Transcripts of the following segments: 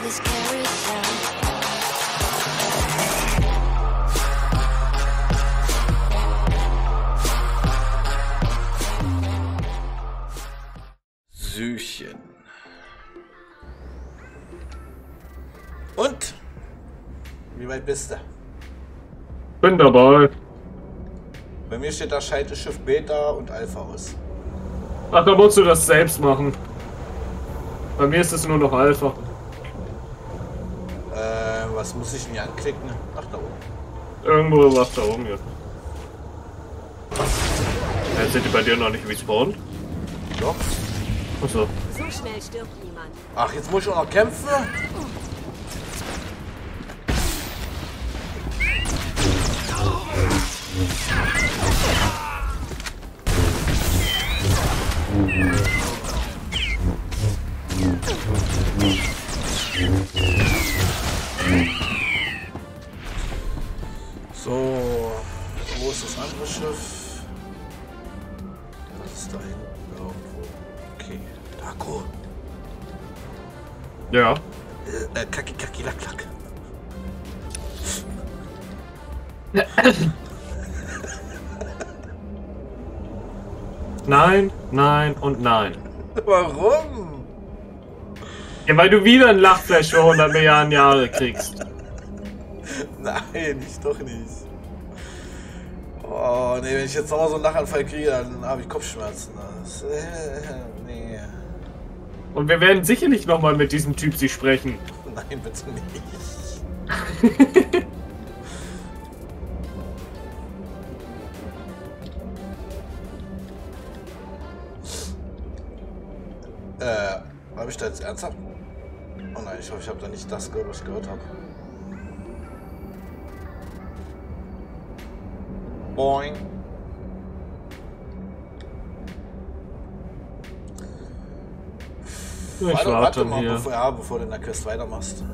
Süchen. Und? Wie weit bist du? Bin dabei. Bei mir steht da Schalteschiff Beta und Alpha aus. Ach, da musst du das selbst machen. Bei mir ist es nur noch Alpha. Was muss ich denn hier anklicken? Ach, da oben. Irgendwo was da oben jetzt. Ja, sind die bei dir noch nicht respawned? Doch. Achso. So schnell stirbt niemand. Ach, jetzt muss ich auch noch kämpfen? So, wo ist das andere Schiff? Das ist da hinten irgendwo. Okay, Dago. Ja. Kaki, Kaki, Lack, Lack. Nein, nein und nein. Warum? Ja, weil du wieder ein Lachflash für 100 Milliarden Jahre kriegst. Nein, ich doch nicht. Oh, nee, wenn ich jetzt nochmal so einen Lachanfall kriege, dann habe ich Kopfschmerzen. Das, nee. Und wir werden sicherlich nochmal mit diesem Typ Sie sprechen. Nein, bitte nicht. Habe ich da jetzt ernsthaft? Oh nein, ich hoffe, ich habe da nicht das gehört, was ich gehört habe. Boing. Warte mal, hier. bevor du in der Quest weitermachst.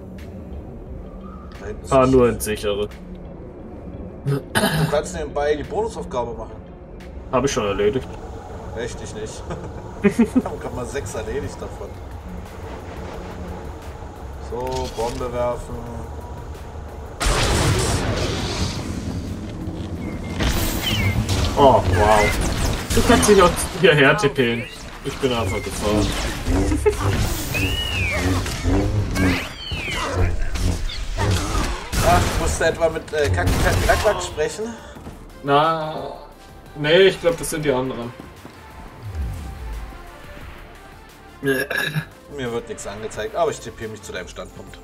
Fahr nur ins Sichere. Du kannst nebenbei die Bonusaufgabe machen. Habe ich schon erledigt. Richtig nicht. Dann kann man 6 erledigt davon. So, Bombe werfen. Oh, wow. Du kannst dich auch hierher tippeln. Ich bin einfach gefahren. Ach, musst du etwa mit Kaki sprechen? Na, nee, ich glaube, das sind die anderen. Mir wird nichts angezeigt, aber ich tippe mich zu deinem Standpunkt.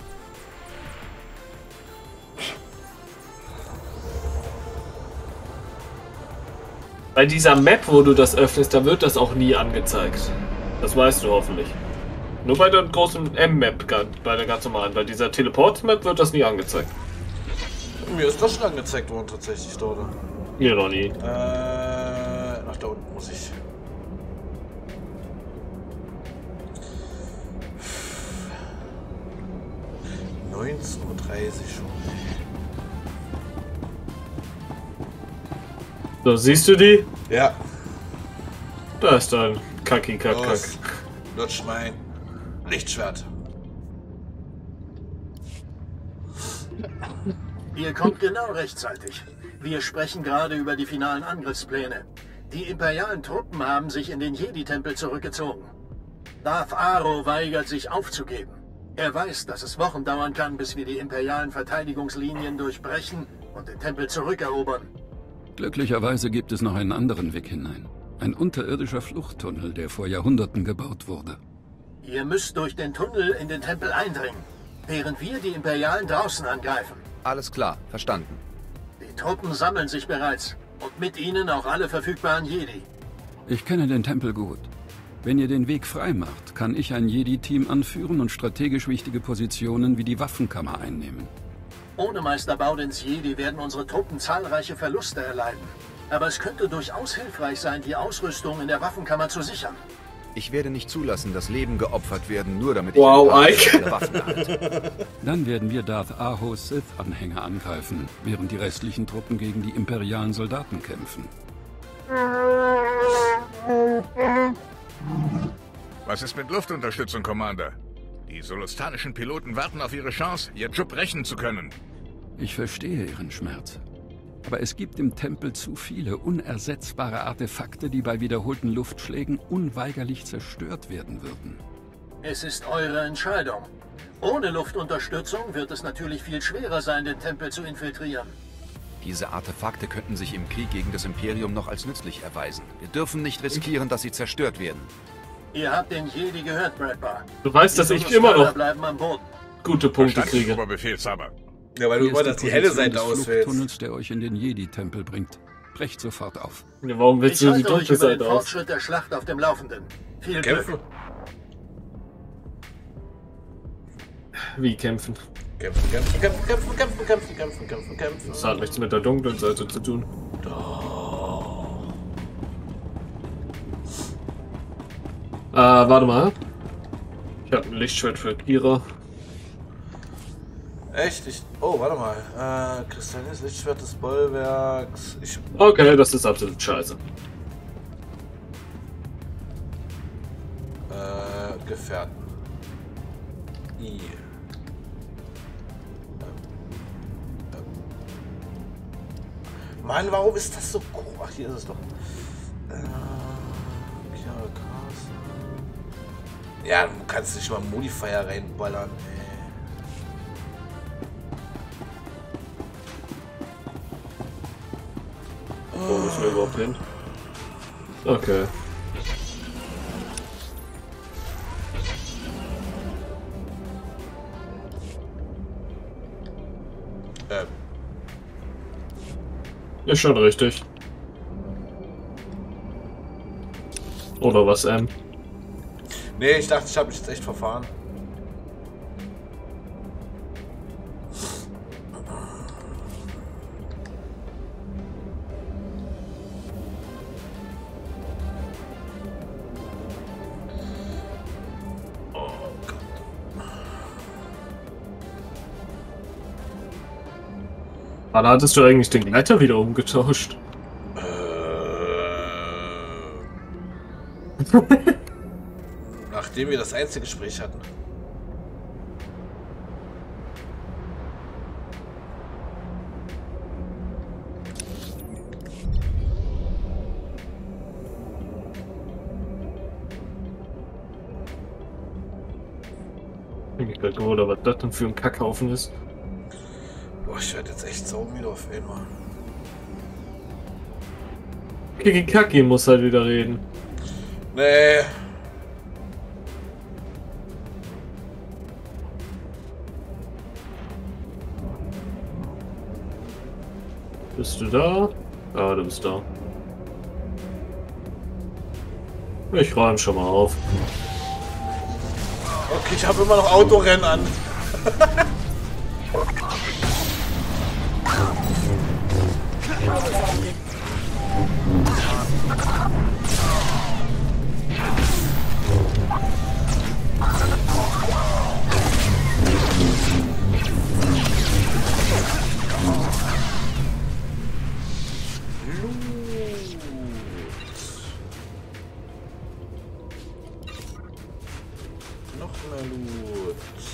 Bei dieser Map, wo du das öffnest, da wird das auch nie angezeigt. Das weißt du hoffentlich. Nur bei der großen M-Map, bei der ganz normalen. Bei dieser Teleport-Map wird das nie angezeigt. Mir ist das schon angezeigt worden tatsächlich dort. Mir noch nie. Ach, da unten muss ich. Uhr 19:30 schon. So, siehst du die? Ja. Da ist ein Kaki-Kack-Kack. Lutsch mein Lichtschwert. Ihr kommt genau rechtzeitig. Wir sprechen gerade über die finalen Angriffspläne. Die imperialen Truppen haben sich in den Jedi-Tempel zurückgezogen. Darth Aro weigert sich aufzugeben. Er weiß, dass es Wochen dauern kann, bis wir die imperialen Verteidigungslinien durchbrechen und den Tempel zurückerobern. Glücklicherweise gibt es noch einen anderen Weg hinein. Ein unterirdischer Fluchttunnel, der vor Jahrhunderten gebaut wurde. Ihr müsst durch den Tunnel in den Tempel eindringen, während wir die Imperialen draußen angreifen. Alles klar, verstanden. Die Truppen sammeln sich bereits und mit ihnen auch alle verfügbaren Jedi. Ich kenne den Tempel gut. Wenn ihr den Weg frei macht, kann ich ein Jedi-Team anführen und strategisch wichtige Positionen wie die Waffenkammer einnehmen. Ohne Meister Baudins Jedi werden unsere Truppen zahlreiche Verluste erleiden. Aber es könnte durchaus hilfreich sein, die Ausrüstung in der Waffenkammer zu sichern. Ich werde nicht zulassen, dass Leben geopfert werden, nur damit Wow, ich eine Waffen erhalte. Dann werden wir Darth Ahos Sith-Anhänger angreifen, während die restlichen Truppen gegen die imperialen Soldaten kämpfen. Was ist mit Luftunterstützung, Commander? Die solostanischen Piloten warten auf ihre Chance, ihr Job rächen zu können. Ich verstehe Ihren Schmerz. Aber es gibt im Tempel zu viele unersetzbare Artefakte, die bei wiederholten Luftschlägen unweigerlich zerstört werden würden. Es ist eure Entscheidung. Ohne Luftunterstützung wird es natürlich viel schwerer sein, den Tempel zu infiltrieren. Diese Artefakte könnten sich im Krieg gegen das Imperium noch als nützlich erweisen. Wir dürfen nicht riskieren, dass sie zerstört werden. Ihr habt den Jedi gehört, Bradbar. Du weißt, dass Die ich immer noch bleiben am Boden. gute Punkte Verstanden, kriege. Oberbefehlshaber. Ja, weil du Hier immer ist das die die helle Position Seite des auswählst. Fluchttunnels, der euch in den Jedi-Tempel bringt. Brecht sofort auf. Ja, warum willst Ich du die halte euch dunkle über den Seite aus? Fortschritt der Schlacht auf dem Laufenden. Viel Kämpfen. Glück. Wie kämpfen? Kämpfen, kämpfen, kämpfen, kämpfen, kämpfen, kämpfen, kämpfen, kämpfen, kämpfen. Das hat nichts mit der dunklen Seite zu tun. Warte mal. Ich habe ein Lichtschwert für Kira. Echt? Oh, warte mal. Kristallines Lichtschwert des Bollwerks. Okay, das ist absolut scheiße. Gefährten. Mann, warum ist das so groß? Ach, hier ist es doch. Ja, du kannst nicht mal Modifier reinballern, ey. Wo müssen wir überhaupt hin? Okay. Ist schon richtig. Oder was, Nee, ich dachte, ich habe mich jetzt echt verfahren. Wann hattest du eigentlich den Gleiter wieder umgetauscht? Nachdem wir das Einzelgespräch hatten. Ich bin mich gerade gewundert, was das denn für ein Kackhaufen ist. Boah, ich werde jetzt echt saumüde auf einmal. Kiki muss halt wieder reden. Nee. Bist du da? Ja, du bist da. Ich räume schon mal auf. Okay, ich habe immer noch Autorennen an. Noch mehr Loot.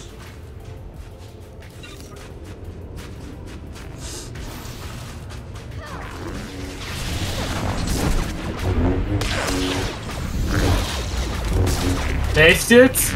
Echt jetzt?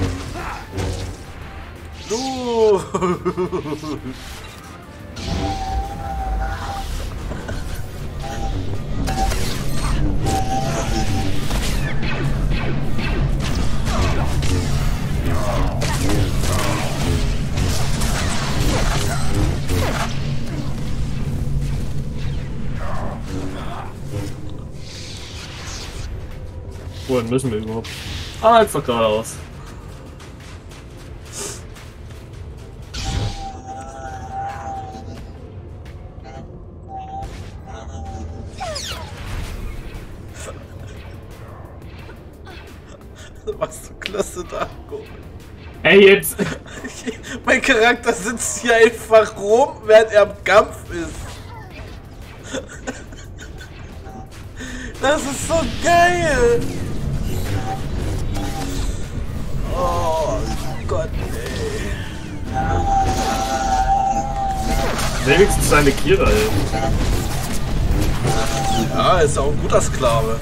Wohin müssen wir überhaupt? Ah, einfach geradeaus. Was du klasse, Darko. Ey, jetzt! Mein Charakter sitzt hier einfach rum, während er im Kampf ist. Das ist so geil! Oh. Gott, ey. Wenigstens seine Kira, ey. Ja, ist auch ein guter Sklave.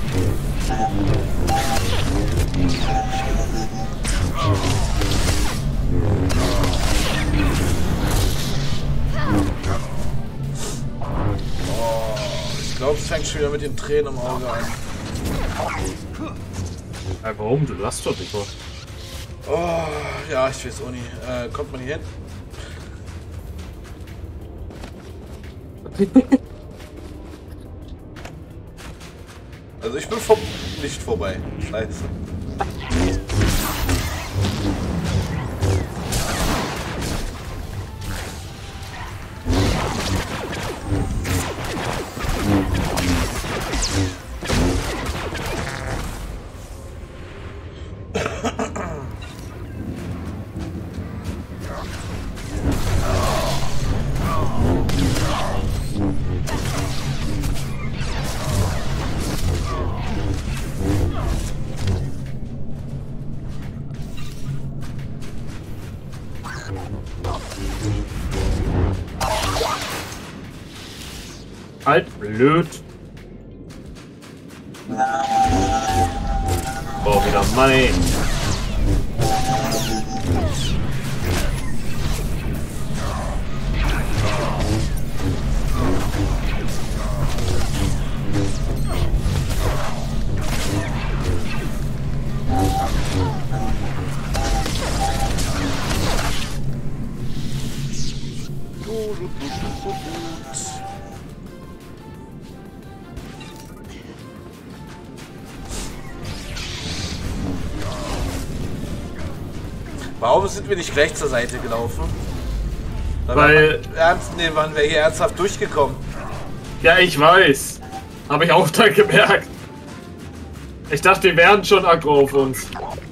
Oh, ich glaube, es fängt schon wieder mit den Tränen im Auge an. Ja, warum? Du lass doch nicht mal. Oh, ja, ich weiß auch nicht. Kommt man hier hin? Also ich bin nicht vorbei. Scheiße. Halt blöd. Oh, wieder Money. Warum sind wir nicht gleich zur Seite gelaufen? Weil... waren wir hier ernsthaft durchgekommen. Ja, ich weiß. Habe ich auch da gemerkt. Ich dachte, die wären schon aggro auf uns.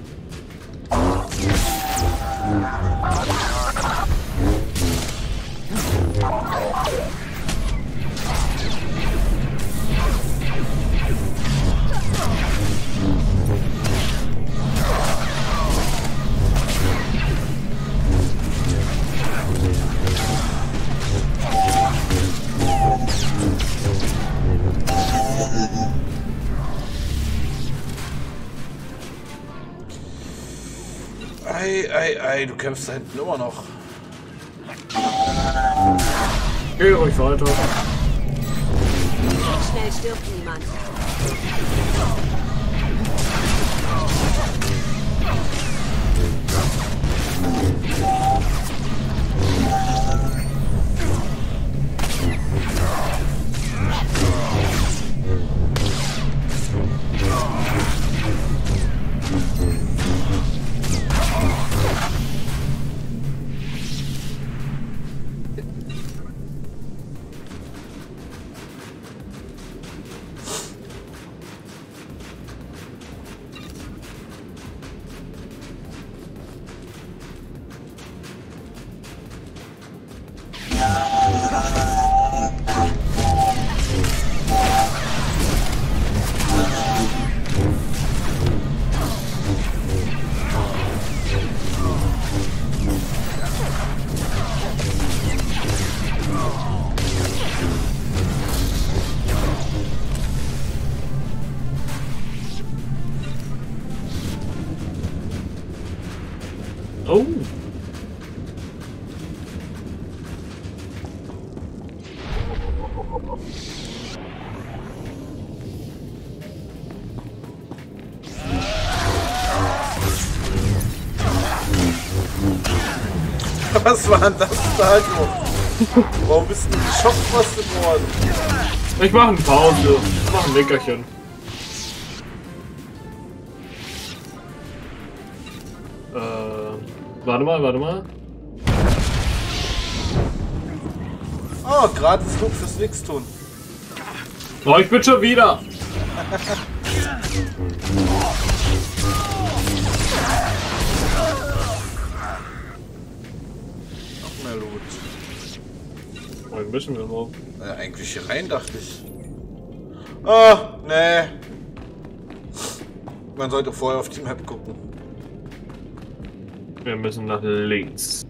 Ei, du kämpfst da hinten immer noch. Geh ruhig weiter. Schnell stirbt niemand. Oh. Was war denn das da? Warum bist du geschockfrostet worden? Ich mache eine Pause. Ich mache ein Nickerchen. Warte mal. Oh, gratis Loot fürs Nix-Tun. Oh, ich bin schon wieder. Noch mehr Loot. Wohin müssen wir noch? Eigentlich hier rein, dachte ich. Oh, nee. Man sollte vorher auf die Map gucken. Wir müssen nach links.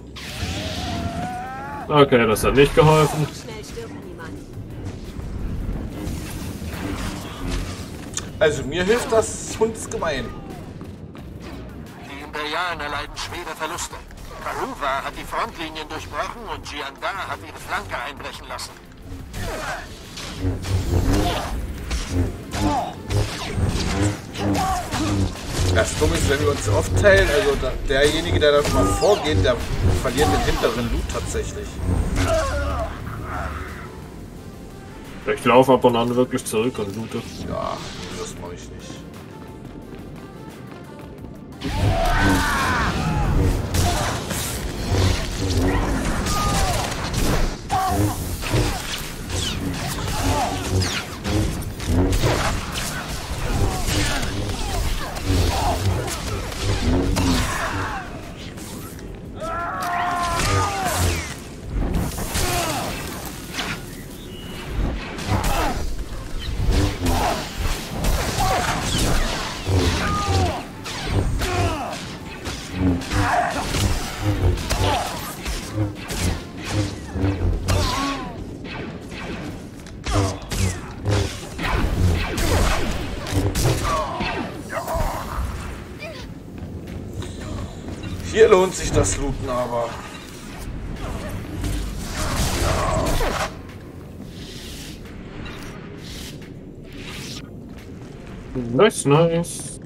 Okay, das hat nicht geholfen. Also mir hilft das Hundsgemein. Die Imperialen erleiden schwere Verluste. Karuva hat die Frontlinien durchbrochen und Jiandar hat ihre Flanke einbrechen lassen. Das Dumme ist, wenn wir uns aufteilen, also derjenige, der dann mal vorgeht, der verliert den hinteren Loot tatsächlich. Ich laufe ab und an wirklich zurück und loote. Ja, das mache ich nicht. Hier lohnt sich das Looten aber. Nice, nice.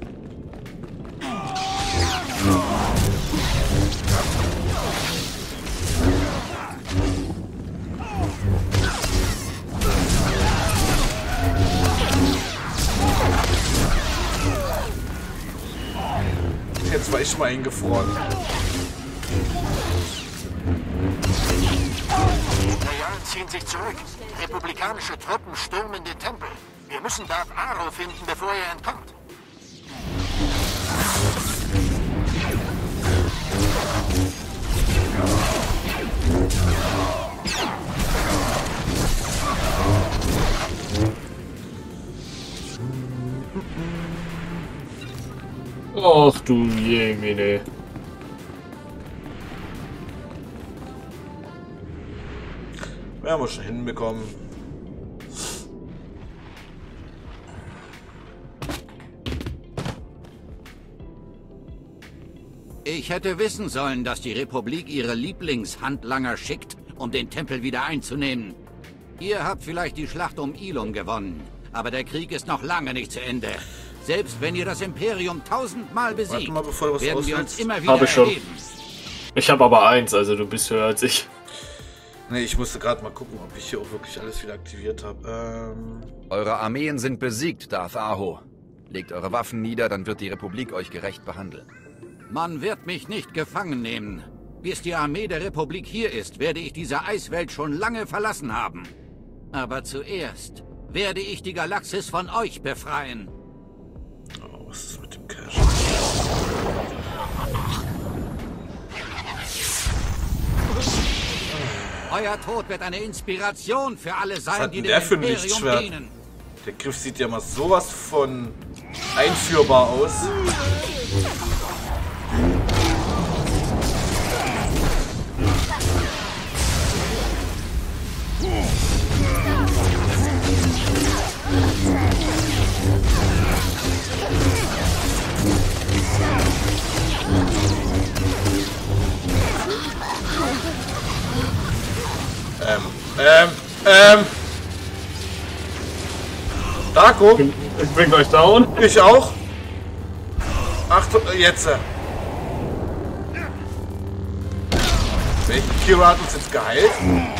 Jetzt war ich mal eingefroren. Die Imperialen ziehen sich zurück. Republikanische Truppen stürmen den Tempel. Wir müssen Darth Aro finden, bevor er entkommt. Ach du Jemine. Wir haben wir schon hinbekommen. Ich hätte wissen sollen, dass die Republik ihre Lieblingshandlanger schickt, um den Tempel wieder einzunehmen. Ihr habt vielleicht die Schlacht um Ilum gewonnen, aber der Krieg ist noch lange nicht zu Ende. Selbst wenn ihr das Imperium 1000-mal besiegt, mal, bevor du was werden wir uns auswählst. immer wieder Habe ich schon. erheben. Ich habe aber 1, also du bist höher als ich. Ne, ich musste gerade mal gucken, ob ich hier auch wirklich alles wieder aktiviert habe. Eure Armeen sind besiegt, Darth Aho. Legt eure Waffen nieder, dann wird die Republik euch gerecht behandeln. Man wird mich nicht gefangen nehmen. Bis die Armee der Republik hier ist, werde ich diese Eiswelt schon lange verlassen haben. Aber zuerst werde ich die Galaxis von euch befreien. Oh, was ist mit dem Cash? Euer Tod wird eine Inspiration für alle Was sein, hat die denn dem der für ein Imperium Lichtschwert? dienen. Der Griff sieht ja mal sowas von einführbar aus. Darko? Ich bring euch down. Ich auch. Achtung, jetzt. Welchen Kira hat uns jetzt geheilt?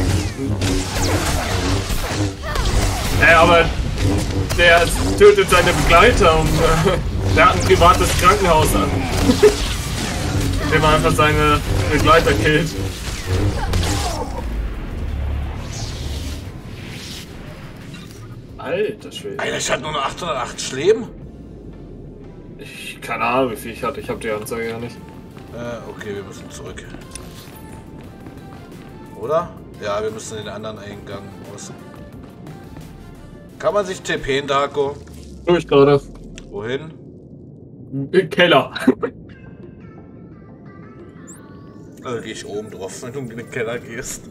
Aber der tötet seine Begleiter und der hat ein privates Krankenhaus an. Indem er einfach seine Begleiter killt. Alter Schwede. Alter, ich hatte nur noch 808 Leben. Ich keine Ahnung, wie viel ich hatte. Ich habe die Anzeige ja nicht. Okay, wir müssen zurück. Oder? Ja, wir müssen den anderen Eingang aus. Kann man sich TPen, Darko? Durch gerade. Wohin? Im Keller. Also gehe ich oben drauf, wenn du in den Keller gehst.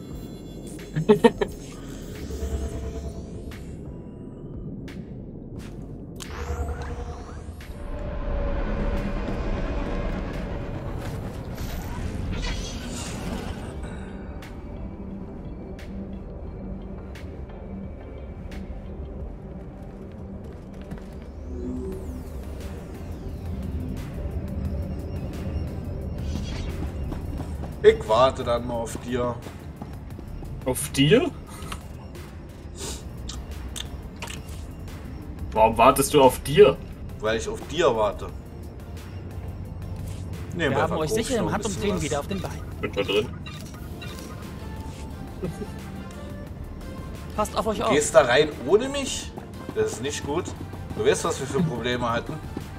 Ich warte dann mal auf dir. Auf dir? Warum wartest du auf dir? Weil ich auf dir warte. Nee, Wir haben euch sicher im Handumdrehen wieder auf den Beinen. Bin da drin. Passt auf euch auf. Gehst da rein ohne mich? Das ist nicht gut. Du weißt, was wir für Probleme hatten.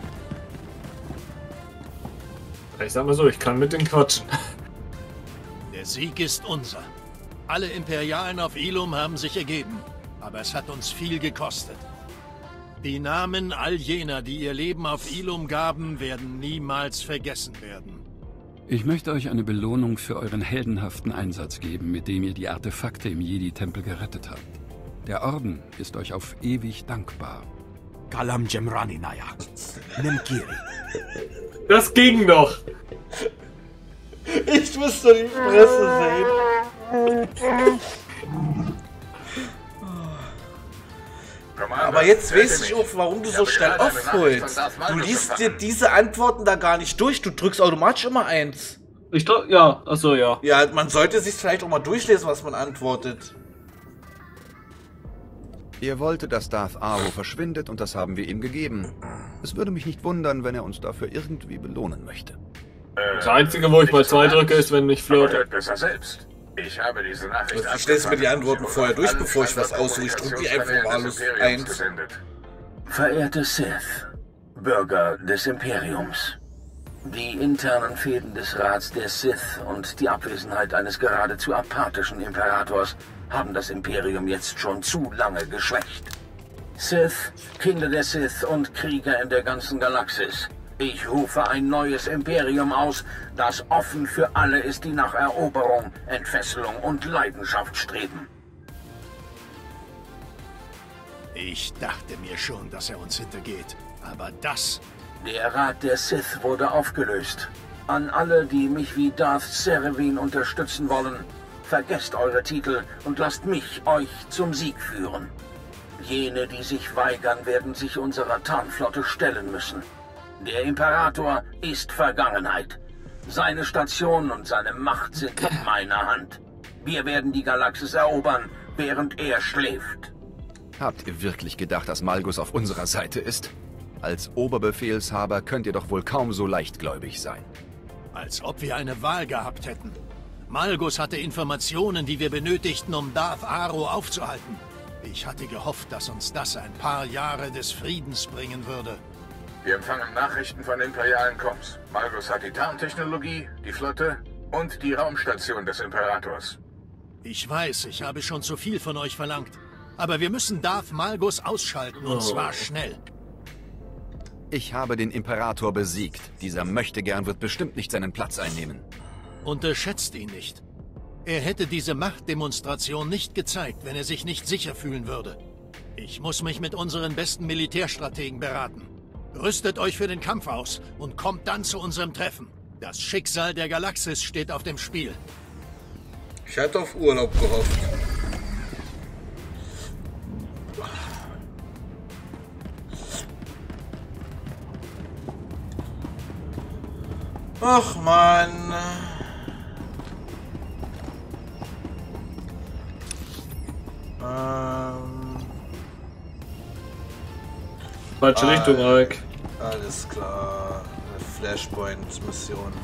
Ich sag mal so, ich kann mit denen quatschen. Der Sieg ist unser. Alle Imperialen auf Ilum haben sich ergeben, aber es hat uns viel gekostet. Die Namen all jener, die ihr Leben auf Ilum gaben, werden niemals vergessen werden. Ich möchte euch eine Belohnung für euren heldenhaften Einsatz geben, mit dem ihr die Artefakte im Jedi-Tempel gerettet habt. Der Orden ist euch auf ewig dankbar. Kalam Jemrani Naya. Nimm Kiri. Das ging doch! Ich muss doch die Fresse sehen. Aber jetzt weiß ich auch, warum du so schnell aufholst. Du liest dir diese Antworten da gar nicht durch. Du drückst automatisch immer 1. Ich drück, ja, achso, ja. Ja, man sollte sich vielleicht auch mal durchlesen, was man antwortet. Er wollte, dass Darth Aro verschwindet und das haben wir ihm gegeben. Es würde mich nicht wundern, wenn er uns dafür irgendwie belohnen möchte. Das Einzige, wo ich mal 2 drücke, ist, wenn ich flirte. Besser selbst. Ich habe diese Nachricht Ich stell's mir die Antworten vorher durch, bevor ich was aussuche. Ich drücke die einfach wahllos 1. Verehrte Sith, Bürger des Imperiums. Die internen Fehden des Rats der Sith und die Abwesenheit eines geradezu apathischen Imperators haben das Imperium jetzt schon zu lange geschwächt. Sith, Kinder der Sith und Krieger in der ganzen Galaxis. Ich rufe ein neues Imperium aus, das offen für alle ist, die nach Eroberung, Entfesselung und Leidenschaft streben. Ich dachte mir schon, dass er uns hintergeht. Aber das... Der Rat der Sith wurde aufgelöst. An alle, die mich wie Darth Cerevin unterstützen wollen, vergesst eure Titel und lasst mich euch zum Sieg führen. Jene, die sich weigern, werden sich unserer Tarnflotte stellen müssen. Der Imperator ist Vergangenheit. Seine Station und seine Macht sind in meiner Hand. Wir werden die Galaxis erobern, während er schläft. Habt ihr wirklich gedacht, dass Malgus auf unserer Seite ist? Als Oberbefehlshaber könnt ihr doch wohl kaum so leichtgläubig sein. Als ob wir eine Wahl gehabt hätten. Malgus hatte Informationen, die wir benötigten, um Darth Aro aufzuhalten. Ich hatte gehofft, dass uns das ein paar Jahre des Friedens bringen würde. Wir empfangen Nachrichten von imperialen Komms. Malgus hat die Tarntechnologie, die Flotte und die Raumstation des Imperators. Ich weiß, ich habe schon zu viel von euch verlangt. Aber wir müssen Darth Malgus ausschalten, und zwar schnell. Ich habe den Imperator besiegt. Dieser Möchtegern wird bestimmt nicht seinen Platz einnehmen. Unterschätzt ihn nicht. Er hätte diese Machtdemonstration nicht gezeigt, wenn er sich nicht sicher fühlen würde. Ich muss mich mit unseren besten Militärstrategen beraten. Rüstet euch für den Kampf aus und kommt dann zu unserem Treffen. Das Schicksal der Galaxis steht auf dem Spiel. Ich hatte auf Urlaub gehofft. Ach Mann. Falsche Richtung, Mike. Alles klar. Flashpoint-Mission.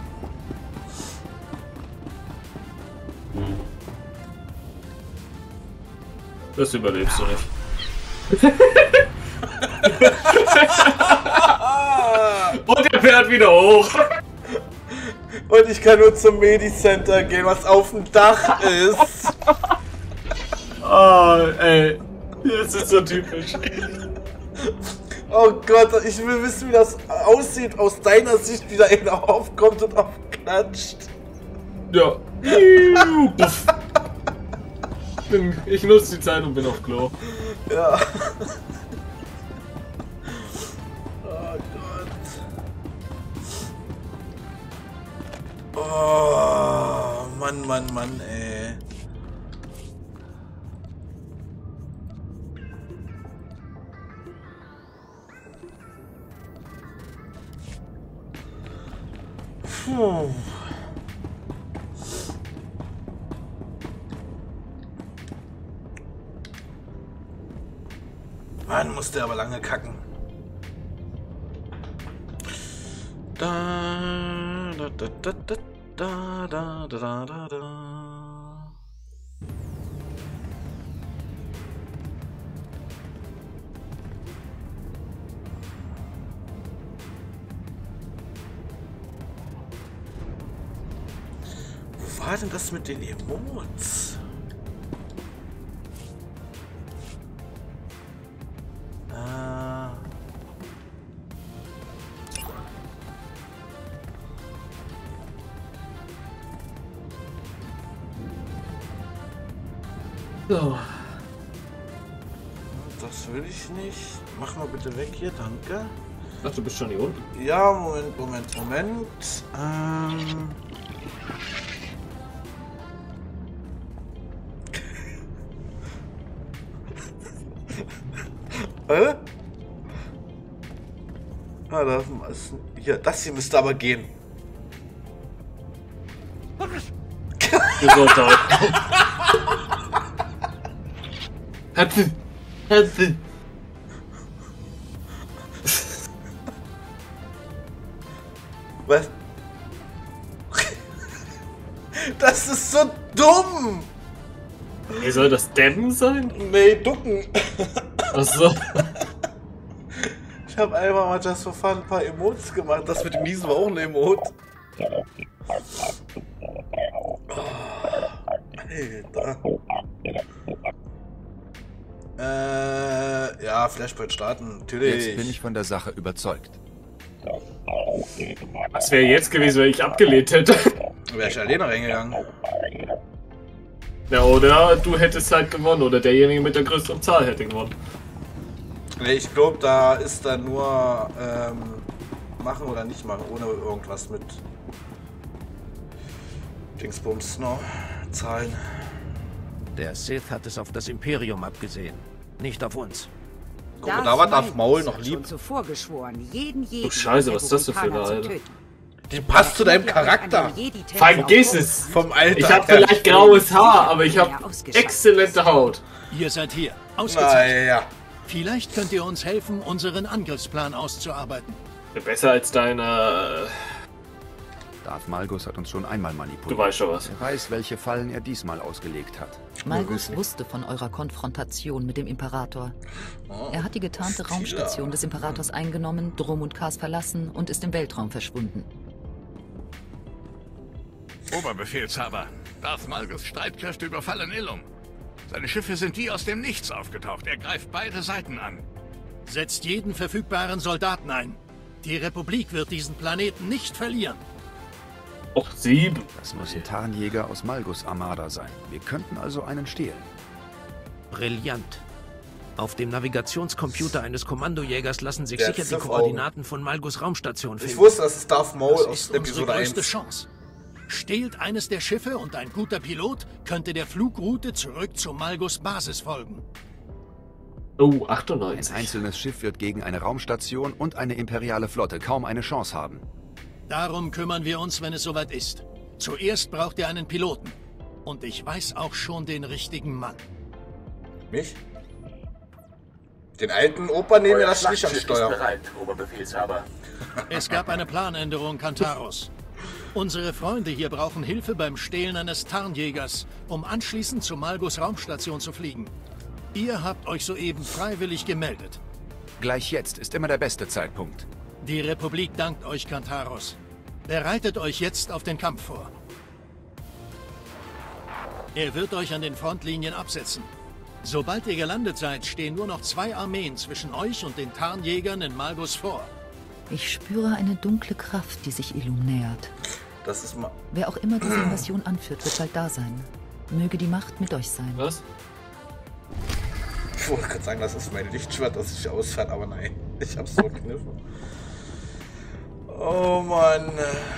Das überlebst du nicht. Und er fährt wieder hoch. Und ich kann nur zum Medi-Center gehen, was auf dem Dach ist. Oh, ey. Das ist so typisch. Oh Gott, ich will wissen, wie das aussieht aus deiner Sicht, wie da einer aufkommt und aufklatscht. Ja. Puff. Ich nutze die Zeit und bin auf Klo. Ja. Oh Gott. Oh, Mann, ey. Puh. Mann, musste aber lange kacken. Da, da, da, da, da, da, da, da, da. Wo war denn das mit den Emotes? So. Das will ich nicht. Mach mal bitte weg hier, danke. Ach, du bist schon hier unten? Ja, Moment. Das hier müsste aber gehen. Gesundheit. Herzlich. Was? Das ist so dumm! Wie soll das Dämmen sein? Nee, ducken. Achso. Ich habe einfach mal just for fun ein paar Emotes gemacht. Das mit dem Niesen war auch ein Emote. Oh, Alter. Ja, Flashpoint starten, natürlich. Jetzt bin ich von der Sache überzeugt. Was wäre jetzt gewesen, wenn ich abgelehnt hätte? Wäre ich alleine reingegangen. Ja, oder du hättest halt gewonnen, oder derjenige mit der größeren Zahl hätte gewonnen. Nee, ich glaube, da ist dann nur machen oder nicht machen, ohne irgendwas mit Dingsbums, no? Zahlen. Der Sith hat es auf das Imperium abgesehen, nicht auf uns. Guck mal, da war Darth Maul noch lieb. Du Scheiße, was ist das denn für eine Alter? Die passt zu deinem Charakter. Vergiss es! Vom Alter. Ich habe vielleicht graues Haar, aber ich habe exzellente Haut. Ihr seid hier, ausgezeichnet. Naja. Vielleicht könnt ihr uns helfen, unseren Angriffsplan auszuarbeiten. Besser als deine... Darth Malgus hat uns schon einmal manipuliert. Du weißt schon was. Er weiß, welche Fallen er diesmal ausgelegt hat. Malgus wusste von eurer Konfrontation mit dem Imperator. Er hat die getarnte Raumstation des Imperators eingenommen, Drum und Kars verlassen und ist im Weltraum verschwunden. Oberbefehlshaber, Darth Malgus Streitkräfte überfallen Ilum. Seine Schiffe sind wie aus dem Nichts aufgetaucht. Er greift beide Seiten an. Setzt jeden verfügbaren Soldaten ein. Die Republik wird diesen Planeten nicht verlieren. Och, 7. Das muss ein Tarnjäger aus Malgus Armada sein. Wir könnten also einen stehlen. Brillant. Auf dem Navigationscomputer eines Kommandojägers lassen sich sicher die Koordinaten von Malgus Raumstation finden. Ich wusste, das ist Darth Maul aus Episode 1. Größte Chance. Stehlt eines der Schiffe und ein guter Pilot könnte der Flugroute zurück zur Malgus Basis folgen. Oh, 98. Ein einzelnes Schiff wird gegen eine Raumstation und eine imperiale Flotte kaum eine Chance haben. Darum kümmern wir uns, wenn es soweit ist. Zuerst braucht ihr einen Piloten. Und ich weiß auch schon den richtigen Mann. Mich? Den alten Opa nehmen wir das nicht am Schlachtschiff Steuer. ist bereit, Oberbefehlshaber. Es gab eine Planänderung, Kantaros. Unsere Freunde hier brauchen Hilfe beim Stehlen eines Tarnjägers, um anschließend zur Malgus Raumstation zu fliegen. Ihr habt euch soeben freiwillig gemeldet. Gleich jetzt ist immer der beste Zeitpunkt. Die Republik dankt euch, Kantaros. Bereitet euch jetzt auf den Kampf vor. Er wird euch an den Frontlinien absetzen. Sobald ihr gelandet seid, stehen nur noch 2 Armeen zwischen euch und den Tarnjägern in Malgus vor. Ich spüre eine dunkle Kraft, die sich Ilum nähert. Das ist mal... Wer auch immer diese Invasion anführt, wird bald da sein. Möge die Macht mit euch sein. Was? Ich wollte gerade sagen, das ist mein Lichtschwert, das sich ausfährt, aber nein. Ich hab's so gekniffen. Oh Mann.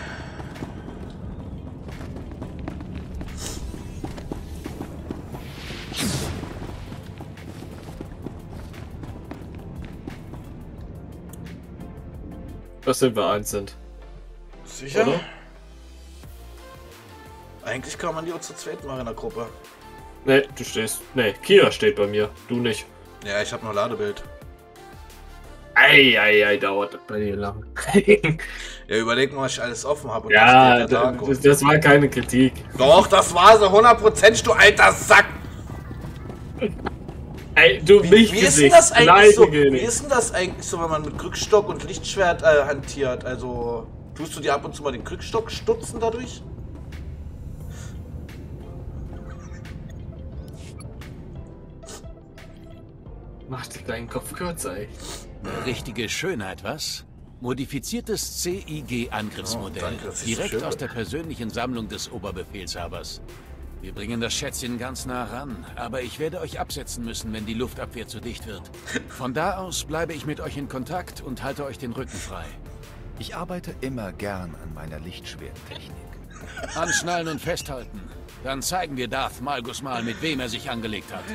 Was sind wir eins sind? Sicher? Oder? Eigentlich kann man die auch zu zweit machen in der Gruppe. Nee, du stehst. Nee, Kira steht bei mir. Du nicht. Ja, ich habe nur Ladebild. Ei, dauert das bei dir lang. Ja, überleg mal, was ich alles offen habe. Ja, das war keine Kritik. Doch, das war so 100%, du alter Sack! Ey, du mich wie ist denn das eigentlich so? Wie ist denn das eigentlich so, wenn man mit Krückstock und Lichtschwert hantiert? Also, tust du dir ab und zu mal den Krückstock stutzen dadurch? Mach dir deinen Kopf kürzer, ey. Richtige Schönheit, was? Modifiziertes CIG-Angriffsmodell. Oh, direkt aus der persönlichen Sammlung des Oberbefehlshabers. Wir bringen das Schätzchen ganz nah ran, aber ich werde euch absetzen müssen, wenn die Luftabwehr zu dicht wird. Von da aus bleibe ich mit euch in Kontakt und halte euch den Rücken frei. Ich arbeite immer gern an meiner Lichtschwerttechnik. Anschnallen und festhalten. Dann zeigen wir Darth Malgus mal, mit wem er sich angelegt hat.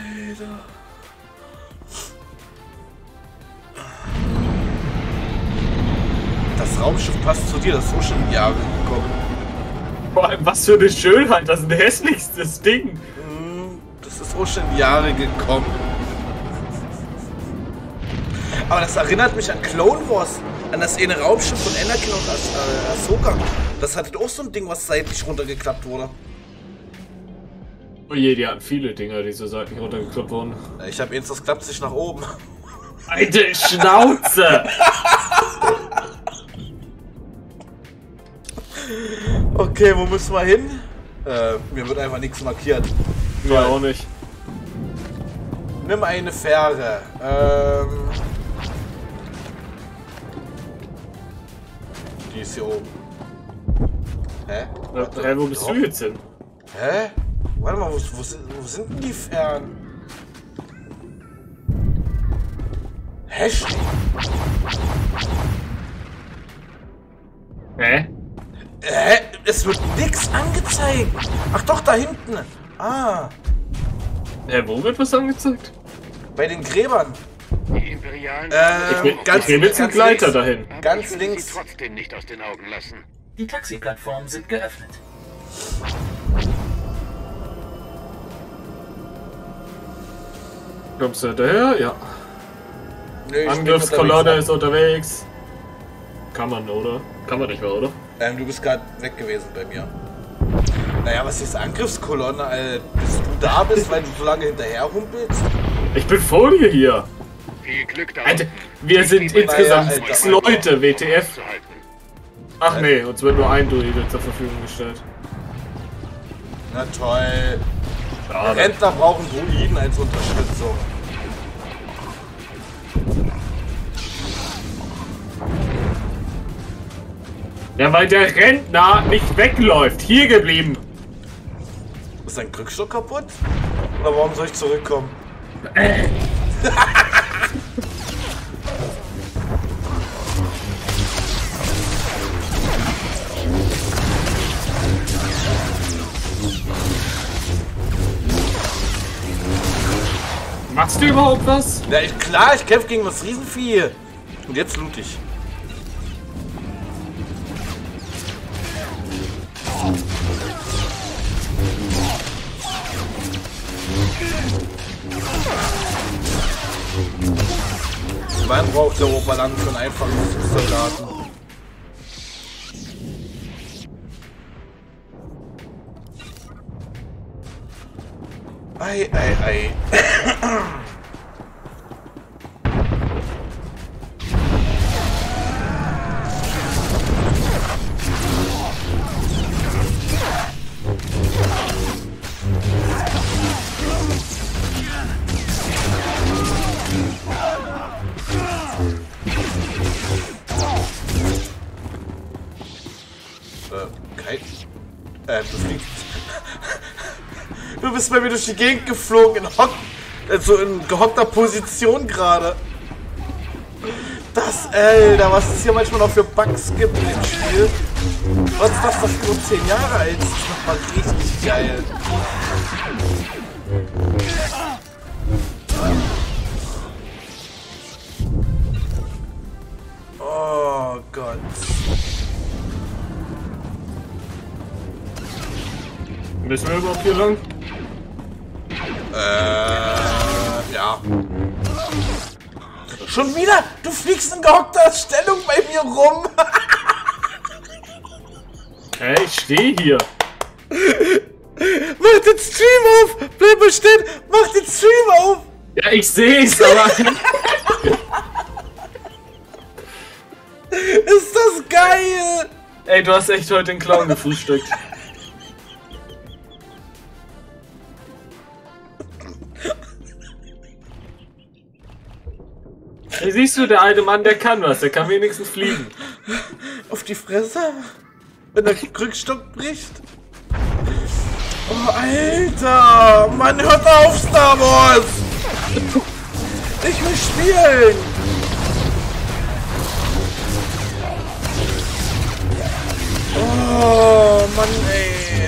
Das Raumschiff passt zu dir, das ist so schon Jahre gekommen. Vor allem, was für eine Schönheit, das ist ein hässlichstes Ding. Das ist auch schon Jahre gekommen. Aber das erinnert mich an Clone Wars, an das eine Raumschiff von Anakin und Ahsoka. Das hatte auch so ein Ding, was seitlich runtergeklappt wurde. Oh je, die hatten viele Dinger, die so seitlich runtergeklappt wurden. Ich habe eins, das klappt sich nach oben. Alte Schnauze! Okay, wo müssen wir hin? Mir wird einfach nichts markiert. Ja, auch nicht. Nimm eine Fähre. Die ist hier oben. Hä? Hä, wo bist du jetzt hin? Hä? Warte mal, wo sind denn die Fähren? Hä? Hä? Es wird nichts angezeigt. Ach doch, da hinten. Ah. Hä, wo wird was angezeigt? Bei den Gräbern. Die imperialen ich will jetzt einen Gleiter dahin. Ganz links. Sie trotzdem nicht aus den Augen lassen. Die Taxiplattformen sind geöffnet. Kommst du hinterher? Ja. Nee, Angriffskolonne ist unterwegs. Kann man, oder? Kann man nicht mehr, oder? Du bist gerade weg gewesen bei mir. Naja, was ist Angriffskolonne? Bis du da bist, weil du so lange hinterher humpelst? Ich bin vor dir hier. Viel Glück da. Alter, wir sind insgesamt 6 Leute, WTF. Ach nee, uns wird nur ein Druide zur Verfügung gestellt. Na toll. Schade. Rentner brauchen Druiden als Unterstützung. Ja, weil der Rentner nicht wegläuft. Hier geblieben. Ist dein Krückstock kaputt? Oder warum soll ich zurückkommen? Machst du überhaupt was? Ja, klar, ich kämpfe gegen das Riesenvieh. Und jetzt loot ich. Man braucht der Oberland für einen einfachen Soldaten. Ei. Du fliegst. Du bist bei mir durch die Gegend geflogen, in gehockter Position gerade. Alter, was es hier manchmal noch für Bugs gibt im Spiel. Was ist das doch nur 10 Jahre alt? Das ist nochmal richtig geil. Oh Gott. Müssen wir überhaupt hier lang? Ja. Schon wieder? Du fliegst in gehockter Stellung bei mir rum. Hey, ich stehe hier. Mach den Stream auf! Bleib mal stehen! Mach den Stream auf! Ja, ich seh's, aber... Ist das geil! Ey, du hast echt heute den Clown gefrühstückt. Hey, siehst du, der alte Mann, der kann was. Der kann wenigstens fliegen. Auf die Fresse? Wenn der Krückstock bricht? Oh, Alter! Mann, hört auf, Star Wars! Ich will spielen! Oh, Mann, ey!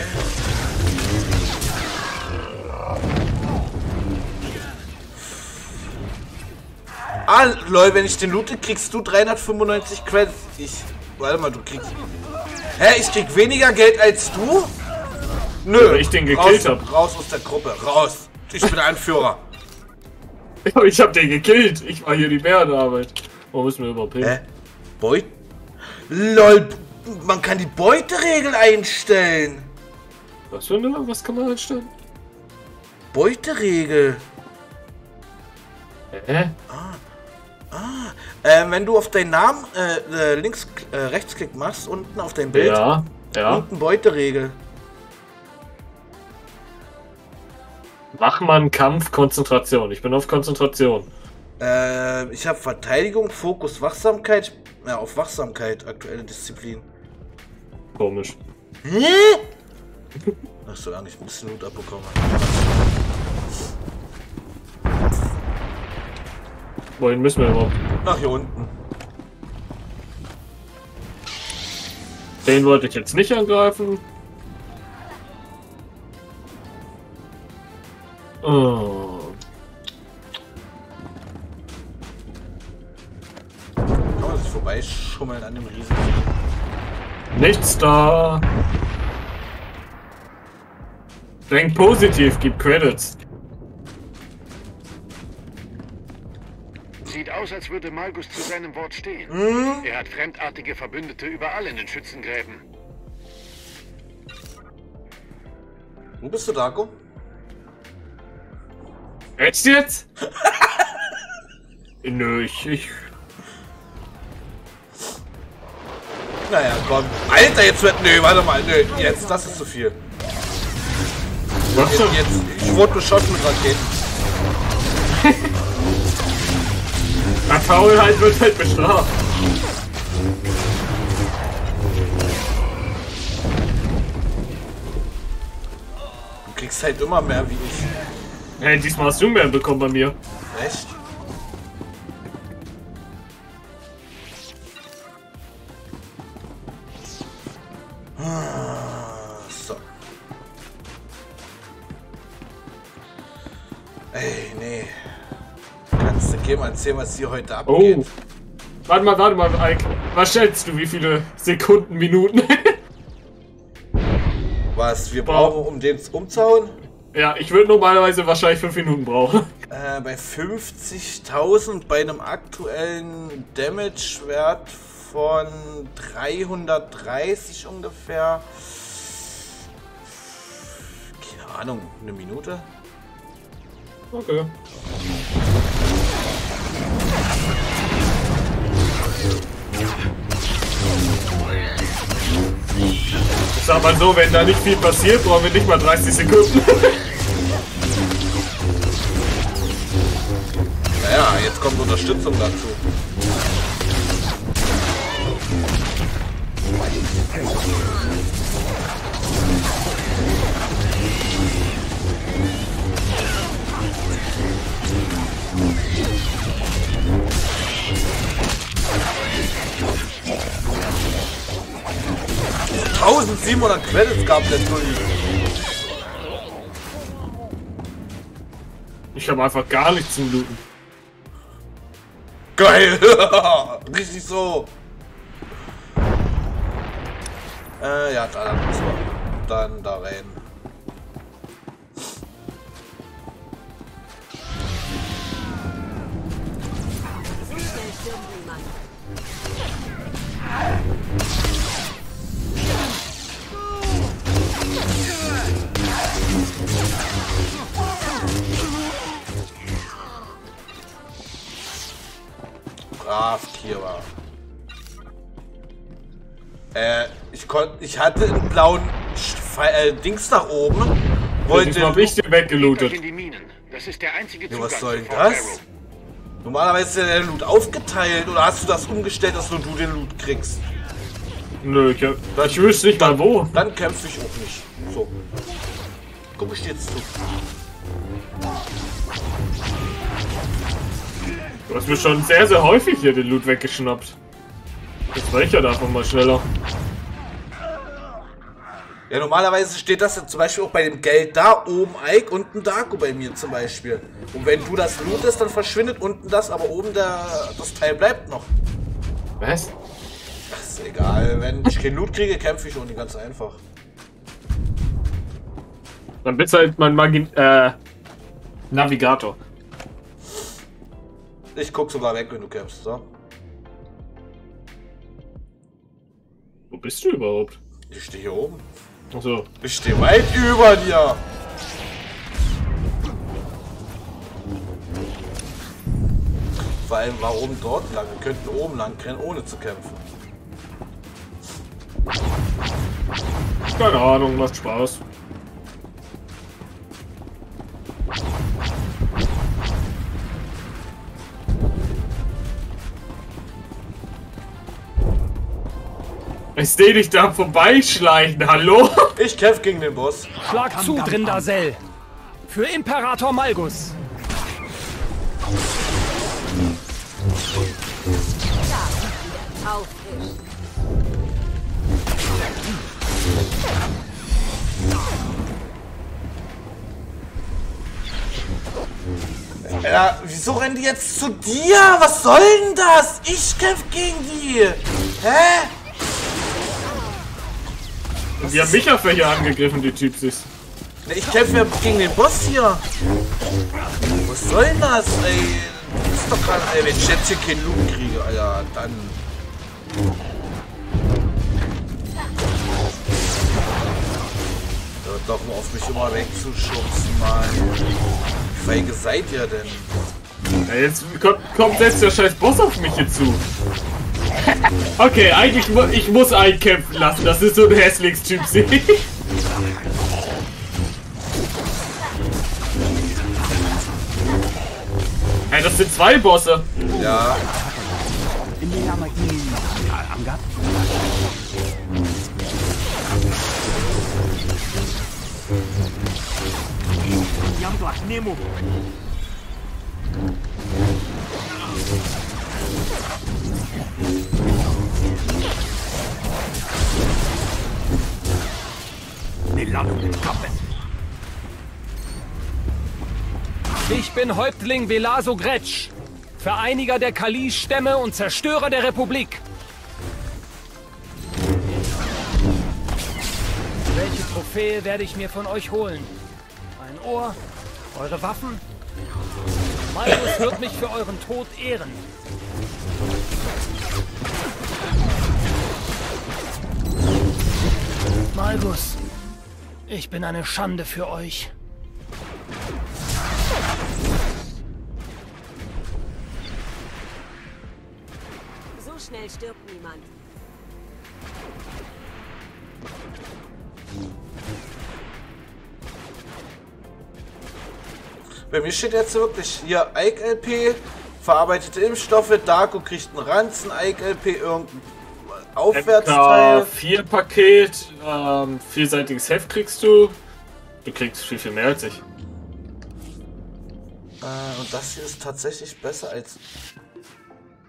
Ah, lol, wenn ich den loote, kriegst du 395 Credits. Warte mal, du kriegst... Hä, ich krieg weniger Geld als du? Nö, weil ich den gekillt hab. Raus aus der Gruppe, raus. Ich bin der Anführer. Ich hab den gekillt. Ich war hier die Bärenarbeit. Wo müssen wir überhaupt hin? Hä? Beute? Lol, man kann die Beuteregel einstellen. Was für eine? Was kann man einstellen? Beuteregel. Hä? Wenn du auf deinen Namen Rechtsklick machst, unten auf dein Bild, ja. unten Beuteregel. Wachmann, Kampf, Konzentration. Ich bin auf Konzentration. Ich habe Verteidigung, Fokus, Wachsamkeit. Ja, auf Wachsamkeit, aktuelle Disziplin. Komisch. Hä? Hast du gar nicht ein bisschen Loot abbekommen? Wohin müssen wir überhaupt? Nach hier unten. Den wollte ich jetzt nicht angreifen. Oh. Kann man sich vorbeischummeln an dem Riesen? Nichts da. Denk positiv, gib Credits. Sieht aus, als würde Malgus zu seinem Wort stehen. Er hat fremdartige Verbündete überall in den Schützengräben. Wo bist du, Darko? Jetzt? Nö, ich... Naja, komm. Alter, jetzt wird... Nö, warte mal. Nö, jetzt, das ist zu viel. Was denn? Jetzt, ich wurde beschossen mit Raketen. Na, Faulheit wird halt bestraft. Du kriegst halt immer mehr wie ich. Hey, diesmal hast du mehr bekommen bei mir. Echt? So. Ey, nee. Kannst du dir mal erzählen, was hier heute abgeht? Oh. Warte mal, Ike. Was schätzt du, wie viele Sekunden, Minuten? Was wir brauchen, um den umzuhauen? Ja, ich würde normalerweise wahrscheinlich 5 Minuten brauchen. Bei 50.000 bei einem aktuellen Damage-Wert von 330 ungefähr. Keine Ahnung, eine Minute? Okay. Ich sag mal so, wenn da nicht viel passiert, brauchen wir nicht mal 30 Sekunden. Naja, jetzt kommt Unterstützung dazu. 700 Credits gehabt, der Tulli. Ich habe einfach gar nichts zum Looten. Geil! Richtig so. Ja, dann müssen wir dann da rein. Brav, Kira. Ich hatte einen blauen Dings nach oben. Wollte hab ich den weggelootet. Das ist der einzige Zugang. Ja, was soll denn das? Normalerweise ist ja der Loot aufgeteilt, oder hast du das umgestellt, dass nur du den Loot kriegst? Nö, ich wüsste nicht mal wo. Dann kämpfe ich auch nicht. So. Guck ich dir jetzt zu. Du hast mir schon sehr, sehr häufig hier den Loot weggeschnappt. Jetzt war ich ja davon mal schneller. Ja, normalerweise steht das ja zum Beispiel auch bei dem Geld da oben Ike und ein Darko bei mir zum Beispiel. Und wenn du das lootest, dann verschwindet unten das, aber oben das Teil bleibt noch. Was? Ach, ist egal. Wenn ich keinen Loot kriege, kämpfe ich auch nicht, ganz einfach. Dann bist du halt mein Navigator. Ich guck sogar weg, wenn du kämpfst, so. Wo bist du überhaupt? Ich stehe hier oben. Achso. Ich stehe weit über dir. Vor allem, warum dort lang? Wir könnten oben lang rennen, ohne zu kämpfen. Keine Ahnung, macht Spaß. Ich sehe dich da vorbeischleichen, hallo? Ich kämpfe gegen den Boss. Schlag zu, Drindarsel. Für Imperator Malgus. Ja, wieso rennen die jetzt zu dir? Was soll denn das? Ich kämpfe gegen die. Hä? Die haben mich ja für hier angegriffen, die Typsis. Ne, ich kämpfe ja gegen den Boss hier. Was soll denn das, ey? Das ist doch gerade, ey, wenn ich jetzt hier keinen Loot kriege, Alter, dann... Hört doch mal auf, mich immer wegzuschubsen, Mann. Wie feige seid ihr denn? Ja, jetzt kommt jetzt der scheiß Boss auf mich hier zu. Okay, eigentlich ich muss einkämpfen lassen. Das ist so ein Hässlingstyp. Hey, das sind zwei Bosse. Ja. Ich bin Häuptling Velaso Gretsch, Vereiniger der Kalish-Stämme und Zerstörer der Republik. Welche Trophäe werde ich mir von euch holen? Ein Ohr? Eure Waffen? Malgus wird mich für euren Tod ehren. Malgus, ich bin eine Schande für euch. So schnell stirbt niemand. Bei mir steht jetzt wirklich hier Ike LP, verarbeitete Impfstoffe, Darko kriegt einen Ranzen, Ike LP irgendein Aufwärtsteil. 4 Paket, vielseitiges Heft kriegst du. Du kriegst viel, viel mehr als ich. Und das hier ist tatsächlich besser als...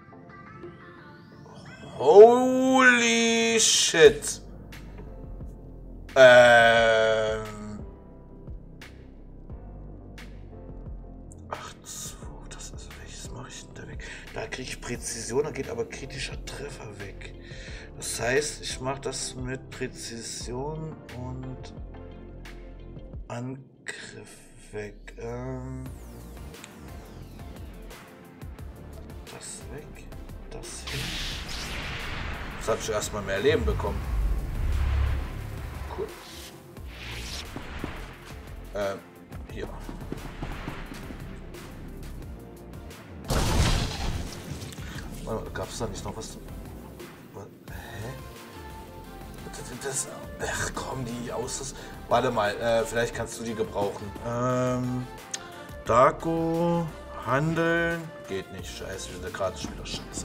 Holy shit. das ist, welches mache ich denn da weg? Da kriege ich Präzision, da geht aber kritischer Treffer weg. Das heißt, ich mache das mit Präzision und Angriff weg. Das weg, das hin. Jetzt habe ich erstmal mehr Leben bekommen. Cool. Hier. Gab es da nicht noch was? Hä? Das, ach komm, die aus. Warte mal, vielleicht kannst du die gebrauchen. Darko, handeln. Geht nicht, scheiße, wir sind gerade Spieler, scheiße.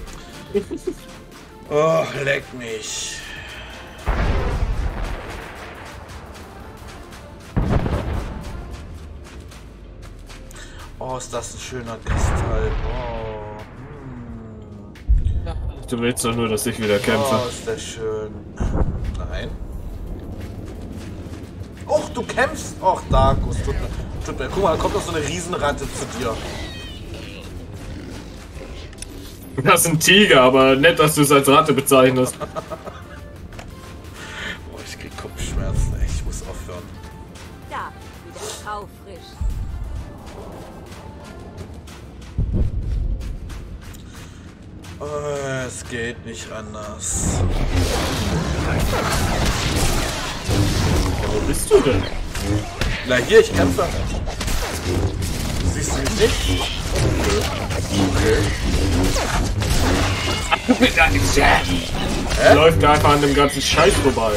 Oh, leck mich. Oh, ist das ein schöner Kristall. Oh. Du willst doch nur, dass ich wieder kämpfe. Oh, ist der schön. Nein. Och, du kämpfst. Och, Darkus. Tut mir. Guck mal, da kommt noch so eine Riesenratte zu dir. Das ist ein Tiger, aber nett, dass du es als Ratte bezeichnest. Boah, ich krieg Kopfschmerzen. Ey, ich muss aufhören. Da, wieder taufrisch. Oh, es geht nicht anders. Wo bist du denn? Na hier, ich kämpfe. Siehst du mich nicht? Okay. Läuft einfach an dem ganzen Scheiß vorbei.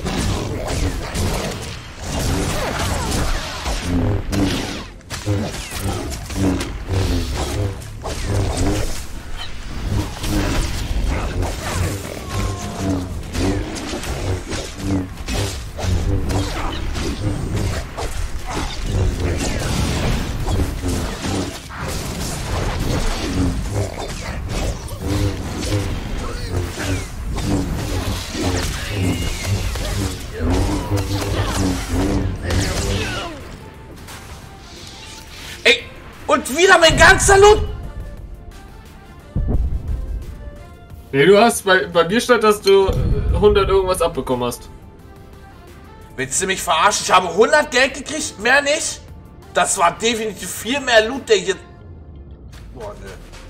Und wieder mein ganzer Loot! Nee, du hast, bei mir stand, dass du 100 irgendwas abbekommen hast. Willst du mich verarschen? Ich habe 100 Geld gekriegt, mehr nicht? Das war definitiv viel mehr Loot, der hier... Boah, nö.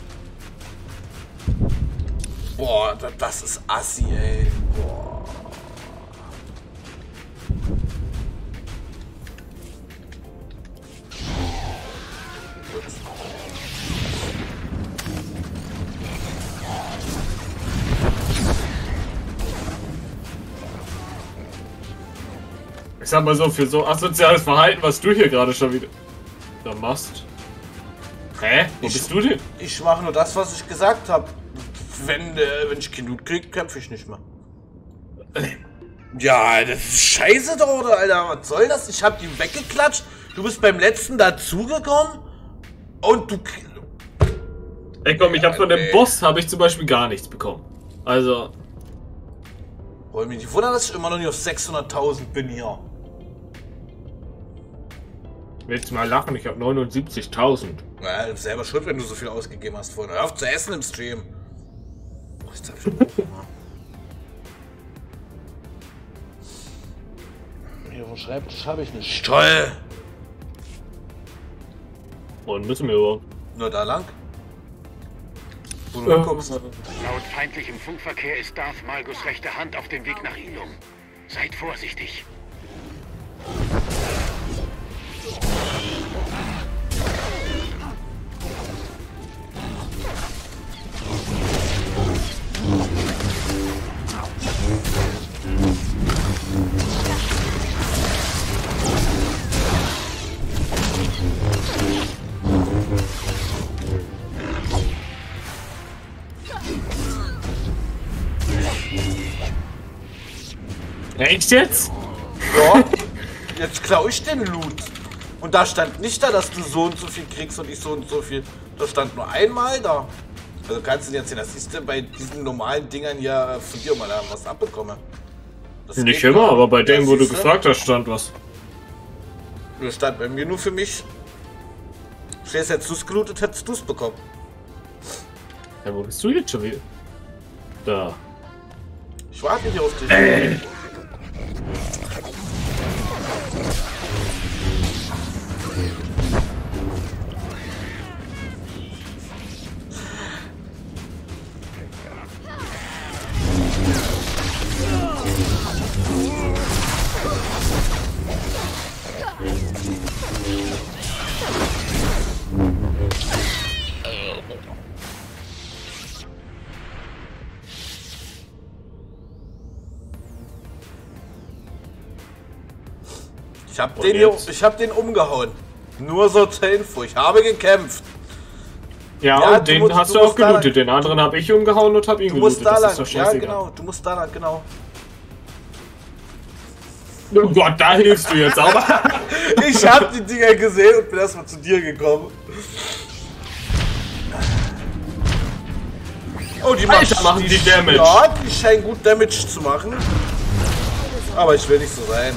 Boah, das ist assi, ey. Boah. Ich sag mal so, für so asoziales Verhalten, was du hier gerade schon wieder da machst. Hä? Wo bist du denn? Ich mache nur das, was ich gesagt habe. Wenn ich kein Loot krieg, kämpfe ich nicht mehr. Ja, das ist scheiße doch, oder, Alter? Was soll das? Ich hab die weggeklatscht. Du bist beim letzten dazugekommen. Und du... Ey komm, ich hab von dem Boss habe ich zum Beispiel gar nichts bekommen. Also... Wollen mich nicht wundern, dass ich immer noch nicht auf 600.000 bin hier. Willst du mal lachen? Ich hab 79.000. Ja, du bist selber schuld, wenn du so viel ausgegeben hast vorhin. Hör auf zu essen im Stream. Oh, jetzt hab ich schon Hunger. Hier auf dem Schreibtisch habe ich nicht. Toll! Und müssen wir überhaupt? Nur da lang? Wo du hinkommst. Laut feindlichem Funkverkehr ist Darth Malgus rechte Hand auf dem Weg nach Ilum. Seid vorsichtig. Echt jetzt? Ja, jetzt klaue ich den Loot. Und da stand nicht da, dass du so und so viel kriegst und ich so und so viel. Das stand nur einmal da. Also kannst du jetzt sehen, das ist denn bei diesen normalen Dingern ja von dir mal was abbekommen. Das Nicht geht immer, gar aber bei nicht. dem, Ja, wo du siehste? gefragt hast, stand was. Das stand bei mir nur für mich. Stehst, hättest du es gelootet, hättest du es bekommen. Ja, wo bist du jetzt schon wieder? Da. Ich warte hier auf dich. Ich hab den umgehauen. Nur so zur Info. Ich habe gekämpft. Ja, und den hast du auch gelootet. Den anderen habe ich umgehauen und habe ihn gelootet. Du musst da lang. Das ist doch Ja, scheißegal. genau. Du musst da lang, genau. Oh Gott, da hilfst du jetzt aber. Ich hab die Dinger gesehen und bin erstmal zu dir gekommen. Oh, die machen die Damage. Ja, die scheinen gut Damage zu machen. Aber ich will nicht so sein.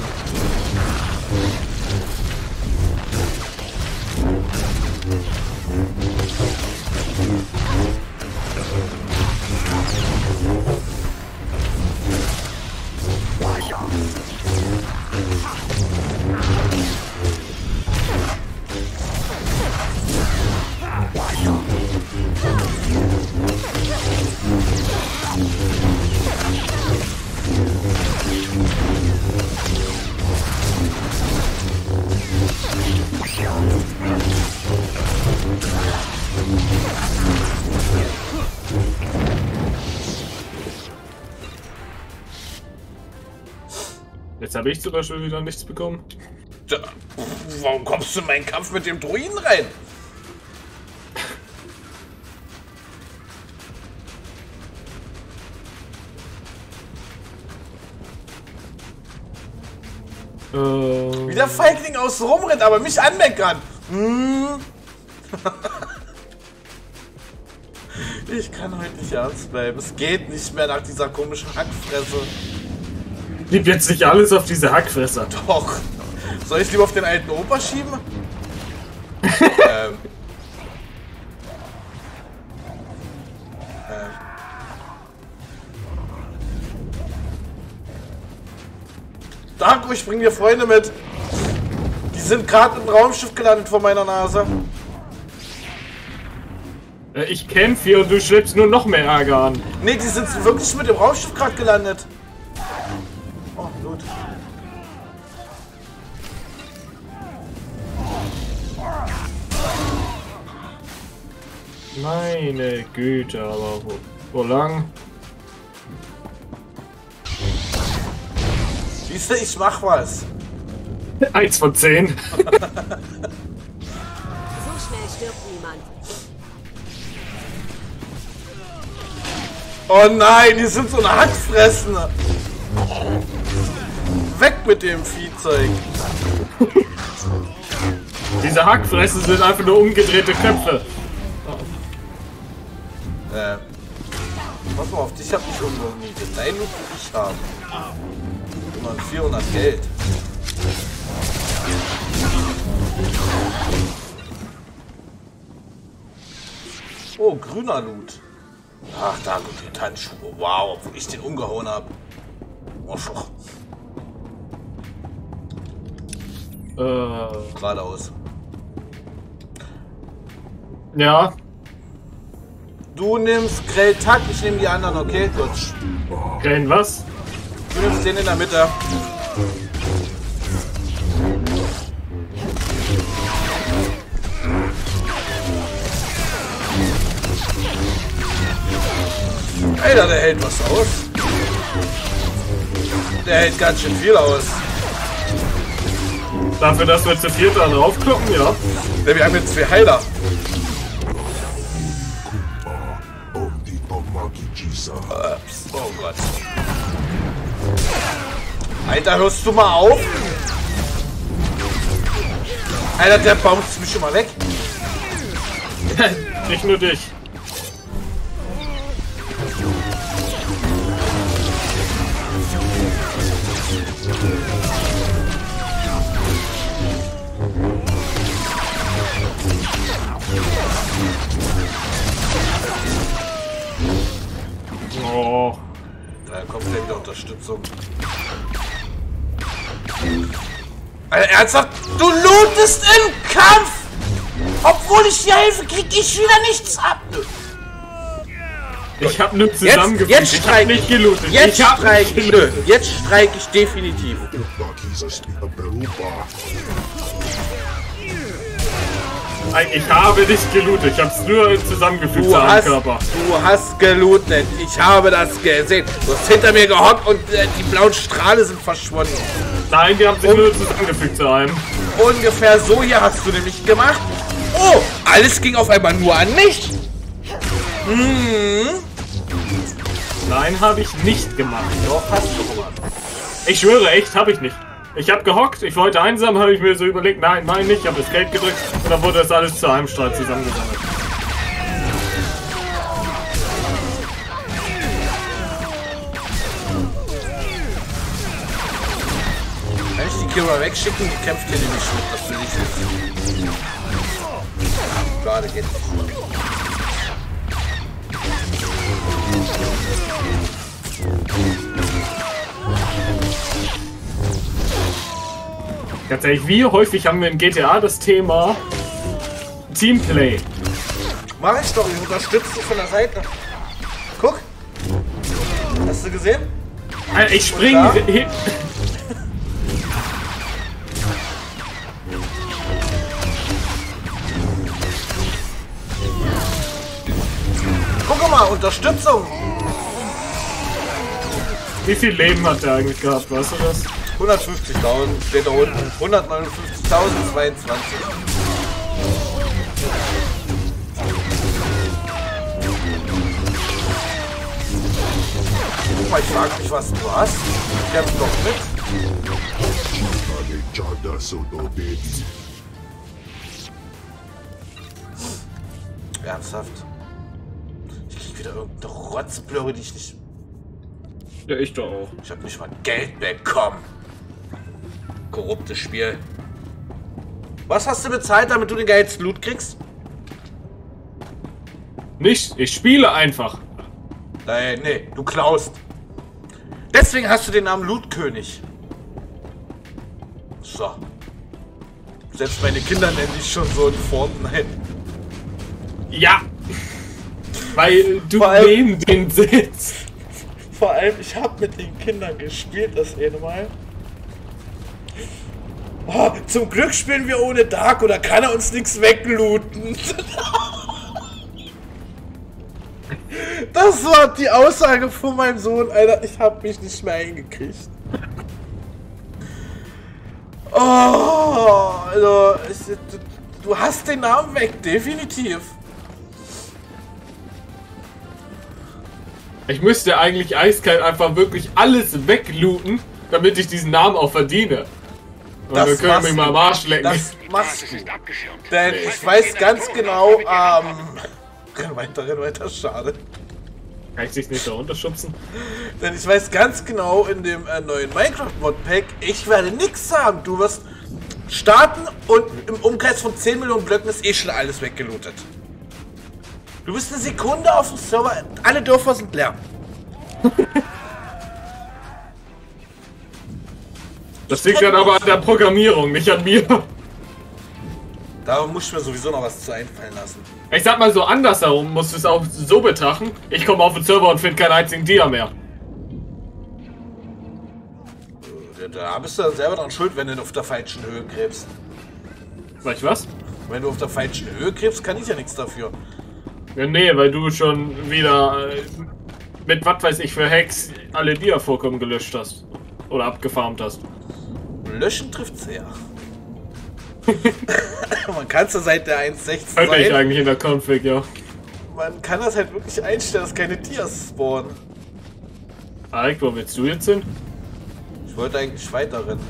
Jetzt habe ich zum Beispiel wieder nichts bekommen. Warum kommst du in meinen Kampf mit dem Druiden rein? Wie der Feigling außen rumrennt, aber mich anmeckern. Ich kann heute nicht ernst bleiben. Es geht nicht mehr nach dieser komischen Hackfresse. Lieb jetzt nicht alles auf diese Hackfresser. Doch. Soll ich lieber auf den alten Opa schieben? Darko, ich bring dir Freunde mit. Die sind gerade im Raumschiff gelandet vor meiner Nase. Ich kämpfe hier und du schleppst nur noch mehr Ärger an. Nee, die sind wirklich mit dem Raumschiff gerade gelandet. Oh, Blut. Meine Güte, aber wo lang? Siehst du, ich mach was. 1 von 10. So schnell stirbt niemand. Oh nein, die sind so eine Hackfressen. Weg mit dem Viehzeug. Diese Hackfressen sind einfach nur umgedrehte Köpfe. Pass mal auf, dich hab ich umgemietet. Dein Loot will ich haben. Immer 400 Geld. Oh, grüner Loot. Ach, da gut, die Handschuhe. Wow, obwohl ich den umgehauen habe. Oh, geradeaus. Ja. Du nimmst Grelltack, ich nehme die anderen, okay? Gut. Grell was? Du nimmst den in der Mitte. Alter, der hält was aus. Der hält ganz schön viel aus. Dafür, dass wir zu viert da draufkloppen, ja. Ja, wir haben jetzt 2 Heiler. Oh Gott. Alter, hörst du mal auf? Alter, der bounced mich schon mal weg. Nicht nur dich. Unterstützung. Alter, ernsthaft? Du lootest im Kampf! Obwohl ich dir helfe, krieg ich wieder nichts ab! Ich hab nur zusammengefügt. Jetzt streik ich. Gelootet. Jetzt streik ich. Nö, jetzt streik ich definitiv. Ich habe nicht gelootet. Ich hab's nur zusammengefügt zu einem Körper. Du hast gelootet. Ich habe das gesehen. Du hast hinter mir gehockt und die blauen Strahle sind verschwunden. Nein, die haben sich nur zusammengefügt zu einem. Ungefähr so hier hast du nämlich gemacht. Oh, alles ging auf einmal nur an mich. Nein, habe ich nicht gemacht. Doch, hast du gemacht. Ich schwöre, echt, habe ich nicht. Ich habe gehockt, ich wollte einsam, habe ich mir so überlegt, nein, nicht, ich habe das Geld gedrückt und dann wurde das alles zu einem Streit zusammengesammelt. Kann ich die Kira wegschicken? Die kämpft hier nämlich mit, das will ich nicht. Gerade geht nicht. Ganz ehrlich, wie häufig haben wir in GTA das Thema Teamplay? Mach ich doch, ich unterstütze dich von der Seite. Guck. Hast du gesehen? Alter, ich springe hin. Guck mal, Unterstützung. Wie viel Leben hat der eigentlich gehabt, weißt du das? 150.000 steht da unten. 159.022. Guck mal, ich frag mich, was du hast. Kämpf doch mit. Ernsthaft? Ich krieg wieder irgendeine Rotzblöre, die ich nicht... Ja, ich doch auch. Ich hab nicht mal Geld bekommen. Korruptes Spiel. Was hast du bezahlt, damit du den geilsten Loot kriegst? Nicht, ich spiele einfach. Nein, nee, du klaust. Deswegen hast du den Namen Lootkönig. So. Selbst meine Kinder nennen dich schon so in Fortnite. Ja. Weil du neben den sitzt. Vor allem, ich habe mit den Kindern gespielt, das eine Mal. Oh, zum Glück spielen wir ohne Dark, oder kann er uns nichts weglooten? Das war die Aussage von meinem Sohn, Alter. Ich habe mich nicht mehr eingekriegt. Oh, also, du hast den Namen weg, definitiv. Ich müsste eigentlich eiskalt einfach wirklich alles weglooten, damit ich diesen Namen auch verdiene. Und dann können wir mich mal am Arsch lecken. Das machst du. Denn ich weiß ganz genau, renn weiter, schade. Kann ich dich nicht da runterschubsen? Denn ich weiß ganz genau, in dem neuen Minecraft-Modpack, ich werde nichts haben. Du wirst starten und im Umkreis von 10 Millionen Blöcken ist eh schon alles weggelootet. Du bist eine Sekunde auf dem Server, alle Dörfer sind leer. Das liegt dann aber an der Programmierung, nicht an mir. Da muss ich mir sowieso noch was zu einfallen lassen. Ich sag mal so, andersherum musst du es auch so betrachten. Ich komme auf den Server und finde keinen einzigen Dia mehr. Da bist du dann selber dran schuld, wenn du auf der falschen Höhe gräbst. Weißt du was? Wenn du auf der falschen Höhe gräbst, kann ich ja nichts dafür. Ja, nee, weil du schon wieder mit was weiß ich für Hacks alle Dia-Vorkommen gelöscht hast. Oder abgefarmt hast. Löschen trifft's eher. Man kann es ja seit der 1.16 Könnte ich eigentlich in der Config, ja. Man kann das halt wirklich einstellen, dass keine Dias spawnen. Alec, wo willst du jetzt hin? Ich wollte eigentlich weiter rennen.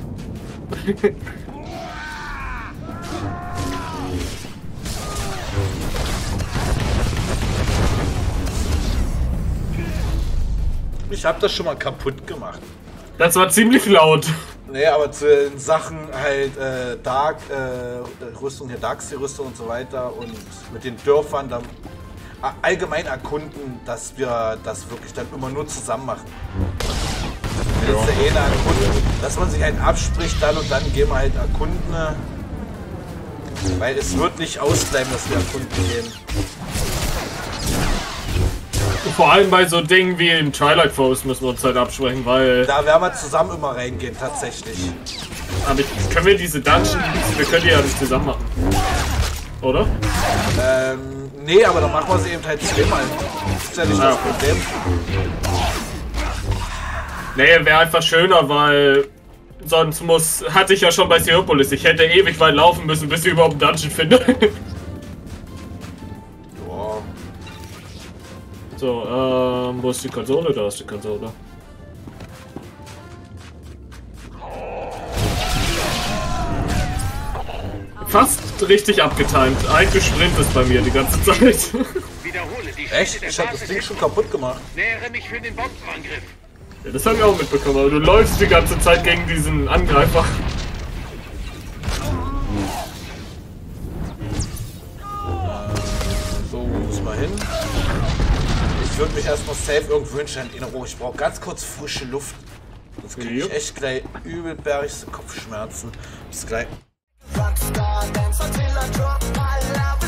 Ich habe das schon mal kaputt gemacht. Das war ziemlich laut. Nee, aber zu den Sachen halt Dark Rüstung, hier Darkseer-Rüstung und so weiter und mit den Dörfern dann allgemein erkunden, dass wir das wirklich dann immer nur zusammen machen. jetzt der eine erkunden, dass man sich halt abspricht, dann und dann gehen wir halt erkunden. Weil es wird nicht ausbleiben, dass wir erkunden gehen. Vor allem bei so Dingen wie in Twilight Forest müssen wir uns halt absprechen, weil... Da werden wir zusammen immer reingehen, tatsächlich. Aber können wir diese Dungeons, wir können die ja nicht zusammen machen. Oder? Nee, aber dann machen wir sie eben halt zweimal. Das ist ja nicht das Problem. Nee, wäre einfach schöner, weil... Sonst hatte ich ja schon bei Theopolis. Ich hätte ewig weit laufen müssen, bis ich überhaupt einen Dungeon finde. Joa. So, wo ist die Konsole? Da ist die Konsole. Fast richtig abgetimt. Ein Sprint ist bei mir die ganze Zeit. Echt? Ich hab das Ding schon kaputt gemacht. Nähere mich für den Bombenangriff. Ja, das habe ich auch mitbekommen, aber du läufst die ganze Zeit gegen diesen Angreifer. So, muss mal hin. Ich würde mich erstmal safe irgendwo hinstellen in Ruhe. Ich brauche ganz kurz frische Luft. Sonst kriege ich echt gleich übelbärigste Kopfschmerzen. Bis gleich.